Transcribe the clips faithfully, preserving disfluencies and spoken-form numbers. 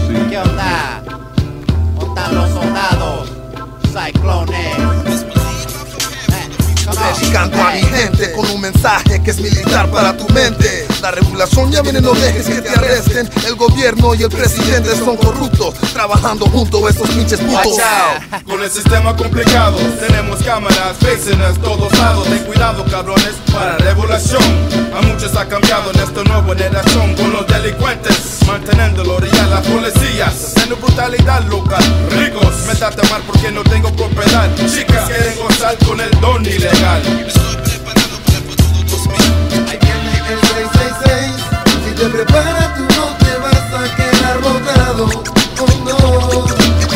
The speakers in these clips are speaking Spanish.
¿Qué onda? ¿Dónde están los soldados? Cyclones. Dedicando a mi gente con un mensaje que es militar para tu mente. La regulación ya viene, no dejes que te arresten. El gobierno y el presidente son corruptos, trabajando juntos estos pinches putos. Con el sistema complicado, tenemos cámaras, faces todos lados. Ten cuidado, cabrones, para regulación. A muchos ha cambiado en esta nueva generación. Con los delincuentes, manteniendo la orilla las policías. Haciendo brutalidad local, ricos, me tratan mal porque no tengo propiedad. Chicas quieren gozar con el don ilegal. Estoy preparado para el futuro dos mil. Ahí viene el seis seis seis. Si te preparas tú no te vas a quedar botado. Oh no.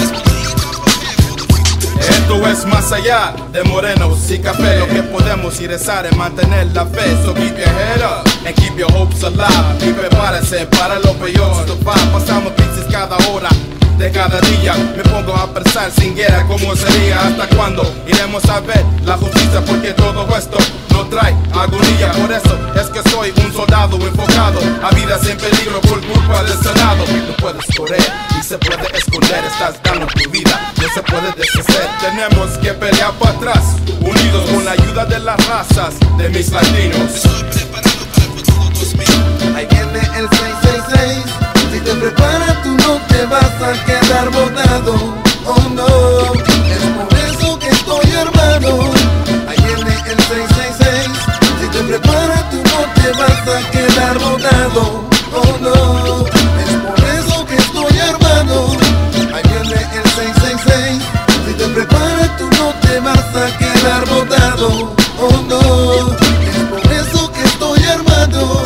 Esto es más allá de morenos y café. Lo que podemos y rezar es mantener la fe. So keep your head up and keep your hopes alive. Y prepárese para lo peor. Pasamos crisis cada hora de cada día. Me pongo a pensar sin guerra cómo sería, hasta cuándo iremos a ver la justicia, porque todo esto no trae agonía. Por eso es que soy un soldado enfocado a vidas en peligro por culpa del Senado. No puedes correr y se puede esconder, estás dando tu vida, no se puede deshacer. Tenemos que pelear para atrás, unidos con la ayuda de las razas de mis latinos. Estoy preparado para el futuro dos mil. Ahí viene el seis seis seis. Si te preparas tú no te vas a quedar botado. Oh no. Es por eso que estoy armado. Ahí viene el seis seis seis. Si te preparas tú no te vas a quedar botado. Oh no. Es por eso que estoy armado. Ahí viene el seis seis seis. Si te preparas tú no te vas a quedar botado. Oh no. Es por eso que estoy armado.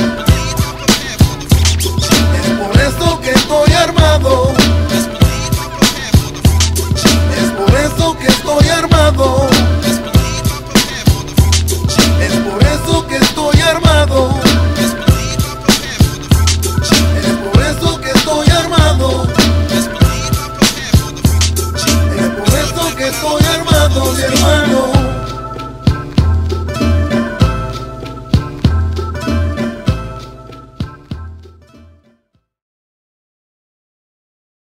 Estoy armado. Es por eso que estoy armado. Es por eso que estoy armado. Es por eso que estoy armado. Es por eso que estoy armado, mi hermano.